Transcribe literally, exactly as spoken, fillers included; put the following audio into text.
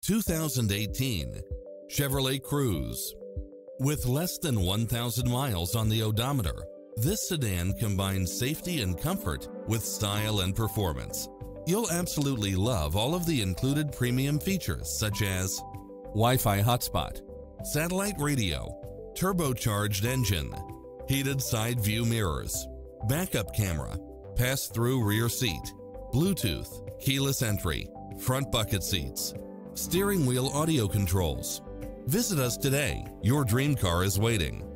two thousand eighteen Chevrolet Cruze. With less than one thousand miles on the odometer, this sedan combines safety and comfort with style and performance. You'll absolutely love all of the included premium features such as Wi-Fi hotspot, satellite radio, turbocharged engine, heated side view mirrors, backup camera, pass-through rear seat, Bluetooth, keyless entry, front bucket seats, steering wheel audio controls. Visit us today. Your dream car is waiting.